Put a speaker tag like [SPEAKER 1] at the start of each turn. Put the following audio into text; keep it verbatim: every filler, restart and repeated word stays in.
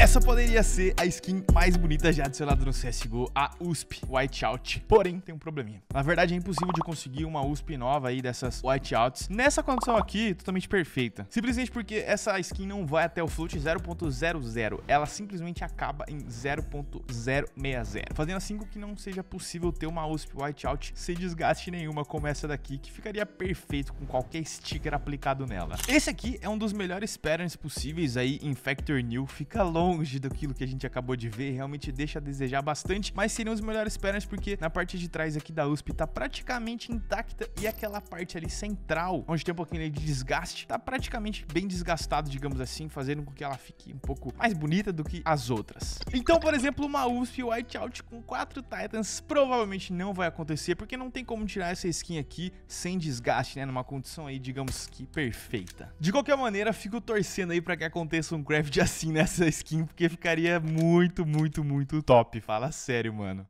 [SPEAKER 1] Essa poderia ser a skin mais bonita já adicionada no C S G O, a U S P Whiteout. Porém, tem um probleminha. Na verdade, é impossível de conseguir uma U S P nova aí dessas Whiteouts nessa condição aqui, totalmente perfeita. Simplesmente porque essa skin não vai até o float zero ponto zero zero. Ela simplesmente acaba em zero ponto zero seis zero. Fazendo assim com que não seja possível ter uma U S P Whiteout sem desgaste nenhuma como essa daqui, que ficaria perfeito com qualquer sticker aplicado nela. Esse aqui é um dos melhores patterns possíveis aí em Factor New. Fica longe daquilo que a gente acabou de ver, realmente deixa a desejar bastante, mas seriam os melhores patterns porque na parte de trás aqui da U S P tá praticamente intacta e aquela parte ali central, onde tem um pouquinho de desgaste, tá praticamente bem desgastado, digamos assim, fazendo com que ela fique um pouco mais bonita do que as outras. Então, por exemplo, uma U S P Whiteout com quatro Titans provavelmente não vai acontecer, porque não tem como tirar essa skin aqui sem desgaste, né, numa condição aí, digamos que perfeita. De qualquer maneira, fico torcendo aí pra que aconteça um craft assim nessa skin, porque ficaria muito, muito, muito top. Fala sério, mano.